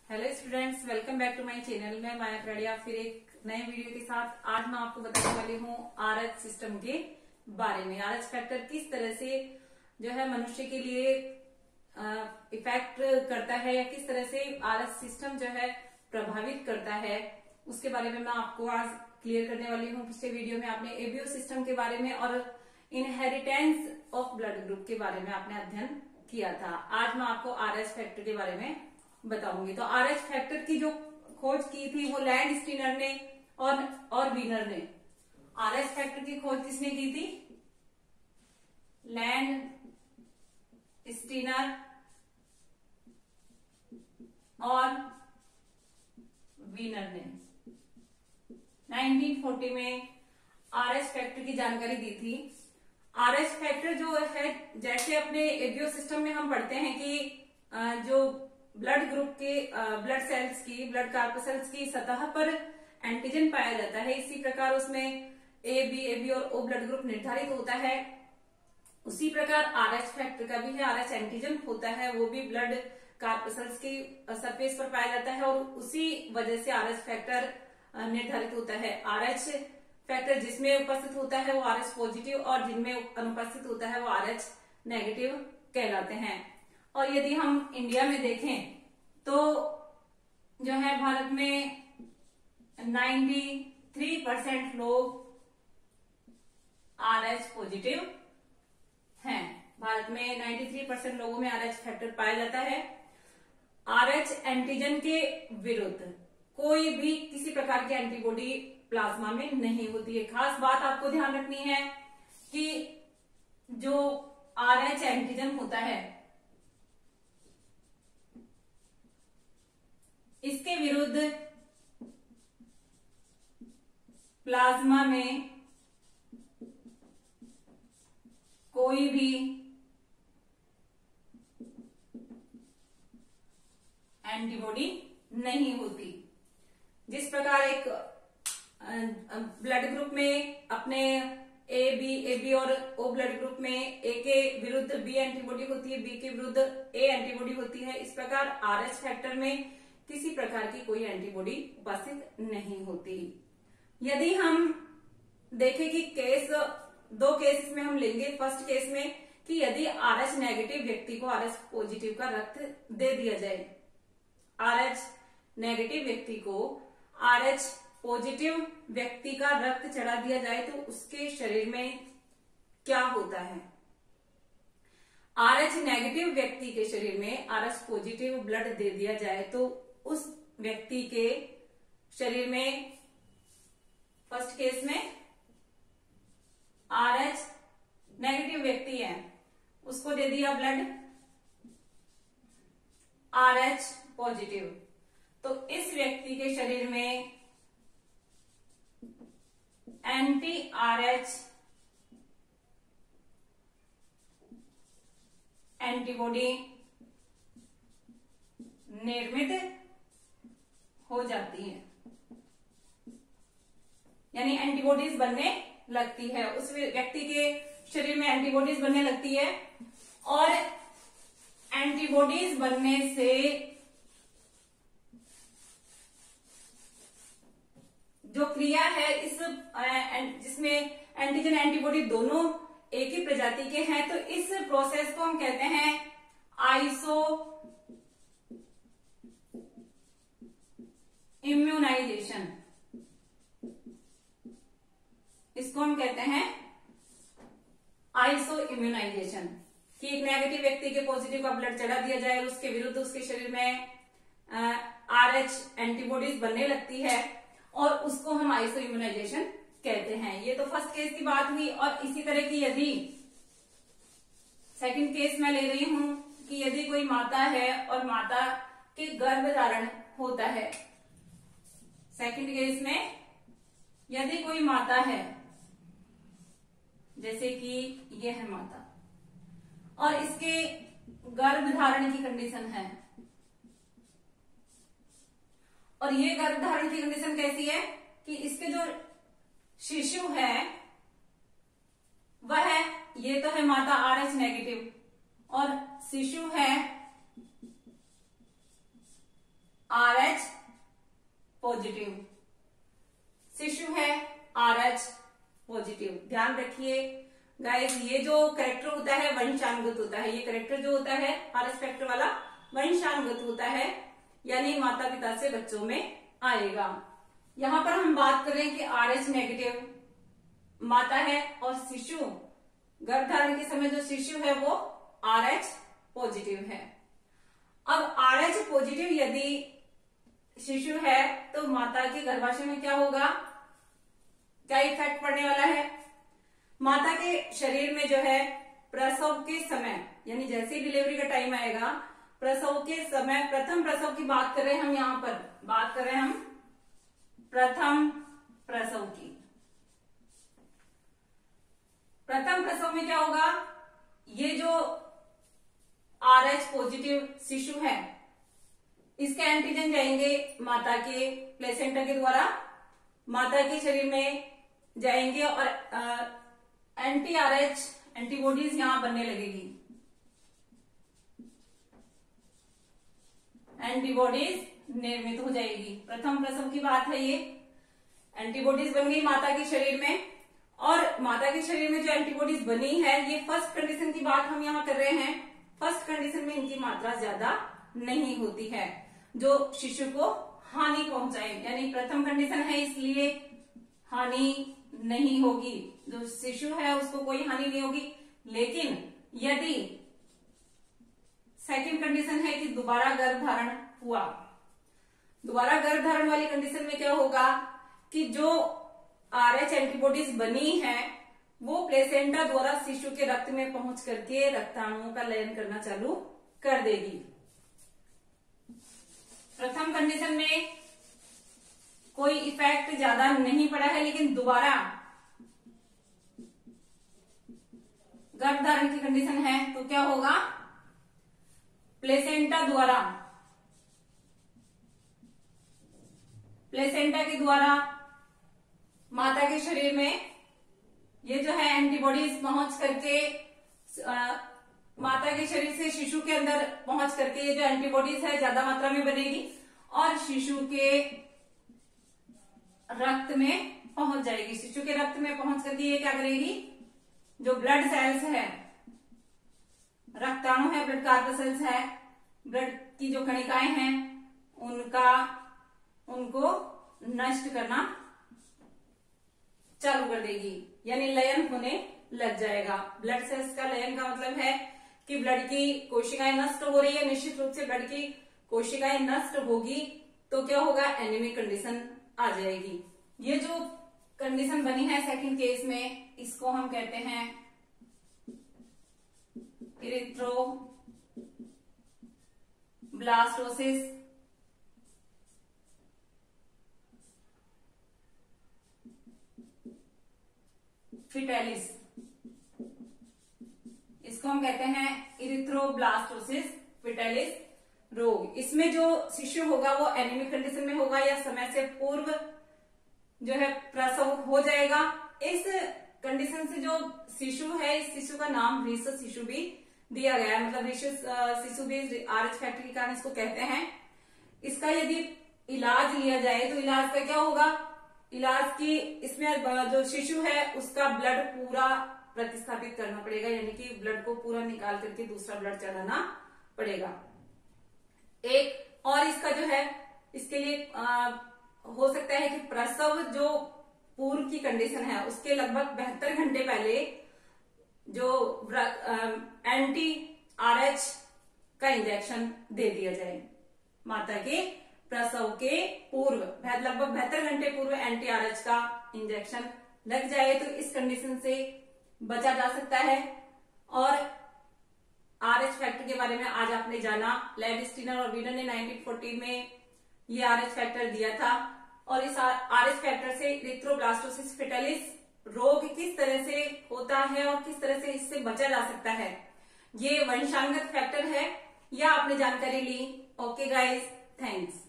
Hello students, welcome back to my channel. मैं माया खड़िया फिर एक नए वीडियो के साथ आज मैं आपको बताने वाली हूँ आरएच सिस्टम के बारे में। आरएच फैक्टर किस तरह से जो है मनुष्य के लिए इफेक्ट करता है या किस तरह से आरएच सिस्टम जो है प्रभावित करता है, उसके बारे में मैं आपको आज क्लियर करने वाली हूँ। पिछले वीडियो में आपने एबीओ सिस्टम के बारे में और इनहेरिटेंस ऑफ ब्लड ग्रुप के बारे में आपने अध्ययन किया था। आज मैं आपको आरएच फैक्टर के बारे में बताऊंगी। तो आरएच फैक्टर की जो खोज की थी वो लैंड स्टीनर ने और वीनर ने। आरएच फैक्टर की खोज किसने की थी? लैंड स्टीनर और वीनर ने 1940 में आरएच फैक्टर की जानकारी दी थी। आरएच फैक्टर जो है, जैसे अपने एबीओ सिस्टम में हम पढ़ते हैं कि जो ब्लड ग्रुप के ब्लड सेल्स की, ब्लड कार्पसेल्स की सतह पर एंटीजन पाया जाता है, इसी प्रकार उसमें एबी और ओ ब्लड ग्रुप निर्धारित होता है। उसी प्रकार आरएच फैक्टर का भी है। आरएच एंटीजन होता है, वो भी ब्लड कार्पसेल्स की सरफेस पर पाया जाता है और उसी वजह से आरएच फैक्टर निर्धारित होता है। आरएच फैक्टर जिसमें उपस्थित होता है वो आरएच पॉजिटिव और जिनमें अनुपस्थित होता है वो आरएच नेगेटिव कहलाते हैं। और यदि हम इंडिया में देखें तो जो है भारत में 93% लोग आरएच पॉजिटिव हैं। भारत में 93% लोगों में आरएच फैक्टर पाया जाता है। आरएच एंटीजन के विरुद्ध कोई भी किसी प्रकार की एंटीबॉडी प्लाज्मा में नहीं होती है। खास बात आपको ध्यान रखनी है कि जो आरएच एंटीजन होता है इसके विरुद्ध प्लाज्मा में कोई भी एंटीबॉडी नहीं होती। जिस प्रकार एक ब्लड ग्रुप में अपने एबी और ओ ब्लड ग्रुप में ए के विरुद्ध बी एंटीबॉडी होती है, बी के विरुद्ध ए एंटीबॉडी होती है, इस प्रकार आरएच फैक्टर में किसी प्रकार की कोई एंटीबॉडी उपस्थित नहीं होती। यदि हम देखें कि दो केस में हम लेंगे। फर्स्ट केस में कि यदि आरएच नेगेटिव व्यक्ति को आरएच पॉजिटिव का रक्त दे दिया जाए, आरएच नेगेटिव व्यक्ति को आरएच पॉजिटिव व्यक्ति का रक्त चढ़ा दिया जाए तो उसके शरीर में क्या होता है? आरएच नेगेटिव व्यक्ति के शरीर में आरएच पॉजिटिव ब्लड दे दिया जाए तो उस व्यक्ति के शरीर में फर्स्ट केस में आरएच नेगेटिव व्यक्ति है, उसको दे दिया ब्लड आरएच पॉजिटिव, तो इस व्यक्ति के शरीर में एंटी आरएच एंटीबॉडी निर्मित हो जाती है, यानी एंटीबॉडीज बनने लगती है। उस व्यक्ति के शरीर में एंटीबॉडीज बनने लगती है और एंटीबॉडीज बनने से जो क्रिया है इस जिसमें एंटीजन एंटीबॉडी दोनों एक ही प्रजाति के हैं, तो इस प्रोसेस को हम कहते हैं आइसो इम्यूनाइजेशन। इसको हम कहते हैं आइसो इम्यूनाइजेशन कि एक नेगेटिव व्यक्ति के पॉजिटिव का ब्लड चढ़ा दिया जाए और उसके विरुद्ध उसके शरीर में आरएच एंटीबॉडीज बनने लगती है और उसको हम आइसो इम्यूनाइजेशन कहते हैं। ये तो फर्स्ट केस की बात हुई। और इसी तरह की यदि सेकंड केस मैं ले रही हूं कि यदि कोई माता है और माता के गर्भ धारण होता है। सेकंड केस में यदि कोई माता है, जैसे कि यह है माता और इसके गर्भ धारण की कंडीशन है, और ये गर्भ धारण की कंडीशन कैसी है कि इसके जो शिशु है वह है, ये तो है माता आरएच नेगेटिव और शिशु है पॉजिटिव, शिशु है RH पॉजिटिव। ध्यान रखिए गाइस, ये जो करेक्टर होता है वंशानुगत होता है। ये करेक्टर जो होता है RH फैक्टर वाला वंशानुगत होता है, यानी माता पिता से बच्चों में आएगा। यहां पर हम बात कर रहे हैं कि RH नेगेटिव माता है और शिशु गर्भधारण के समय जो शिशु है वो RH पॉजिटिव है। अब RH पॉजिटिव यदि शिशु है तो माता के गर्भाशय में क्या होगा, क्या इफेक्ट पड़ने वाला है? माता के शरीर में जो है प्रसव के समय, यानी जैसे ही डिलीवरी का टाइम आएगा, प्रसव के समय, प्रथम प्रसव की बात कर रहे हैं हम, यहां पर बात कर रहे हैं हम प्रथम प्रसव की। प्रथम प्रसव में क्या होगा, ये जो RH पॉजिटिव शिशु है इसके एंटीजन जाएंगे माता के प्लेसेंटा के द्वारा, माता के शरीर में जाएंगे और anti-RH एंटीबॉडीज यहां बनने लगेगी, एंटीबॉडीज निर्मित हो जाएगी। प्रथम प्रसव की बात है, ये एंटीबॉडीज बन गई माता के शरीर में, और माता के शरीर में जो एंटीबॉडीज बनी है, ये फर्स्ट कंडीशन की बात हम यहां कर रहे हैं। फर्स्ट कंडीशन में इनकी मात्रा ज्यादा नहीं होती है जो शिशु को हानि पहुंचाए, यानी प्रथम कंडीशन है इसलिए हानि नहीं होगी, जो शिशु है उसको कोई हानि नहीं होगी। लेकिन यदि सेकंड कंडीशन है कि दोबारा गर्भधारण हुआ, दोबारा गर्भधारण वाली कंडीशन में क्या होगा कि जो RH एंटीबॉडीज बनी है वो प्लेसेंटा द्वारा शिशु के रक्त में पहुंच करके रक्ताणुओं का लयन करना चालू कर देगी। प्रथम कंडीशन में कोई इफेक्ट ज्यादा नहीं पड़ा है, लेकिन दोबारा गर्भधारण की कंडीशन है तो क्या होगा, प्लेसेंटा के द्वारा माता के शरीर में ये जो है एंटीबॉडीज पहुंच करके माता के शरीर से शिशु के अंदर पहुंच करके ये जो एंटीबॉडीज है ज्यादा मात्रा में बनेगी और शिशु के रक्त में पहुंच जाएगी। शिशु के रक्त में पहुंच करके ये क्या करेगी, जो ब्लड सेल्स है, रक्ताणु है, ब्लड कार्पसेल्स है, ब्लड की जो कणिकाएं हैं उनको नष्ट करना चालू कर देगी, यानी लयन होने लग जाएगा। ब्लड सेल्स का लयन का मतलब है कि ब्लड की कोशिकाएं नष्ट हो रही है, निश्चित रूप से ब्लड की कोशिकाएं नष्ट होगी तो क्या होगा, एनीमिक कंडीशन आ जाएगी। ये जो कंडीशन बनी है सेकंड केस में, इसको हम कहते हैं इरिथ्रोब्लास्टोसिस। फिटेलिस, इसको हम कहते हैं इरिथ्रोब्लास्टोसिस फिटेलिस रोग। इसमें जो शिशु होगा वो एनीमिक कंडीशन में होगा या समय से पूर्व जो है प्रसव हो जाएगा। इस कंडीशन से जो शिशु है, इस शिशु का नाम रीसस शिशु भी दिया गया है, मतलब रीसस शिशु भी RH फैक्टर के कारण इसको कहते हैं। इसका यदि इलाज लिया जाए तो इलाज का क्या होगा, इलाज की इसमें जो शिशु है उसका ब्लड पूरा प्रतिस्थापित करना पड़ेगा, यानी कि ब्लड को पूरा निकाल करके दूसरा ब्लड चढ़ाना पड़ेगा। एक और इसका जो है, इसके लिए हो सकता है कि प्रसव जो पूर्व की कंडीशन है उसके लगभग 72 घंटे पहले जो anti-RH का इंजेक्शन दे दिया जाए। माता के प्रसव के पूर्व लगभग 72 घंटे पूर्व anti-RH का इंजेक्शन लग जाए तो इस कंडीशन से बचा जा सकता है। और RH फैक्टर के बारे में आज आपने जाना, लैंडस्टीनर और वीनर ने 1940 में ये RH फैक्टर दिया था और इस RH फैक्टर से इरिथ्रोब्लास्टोसिस फिटेलिस रोग किस तरह से होता है और किस तरह से इससे बचा जा सकता है, ये वंशानुगत फैक्टर है, यह आपने जानकारी ली। Okay guys, thanks.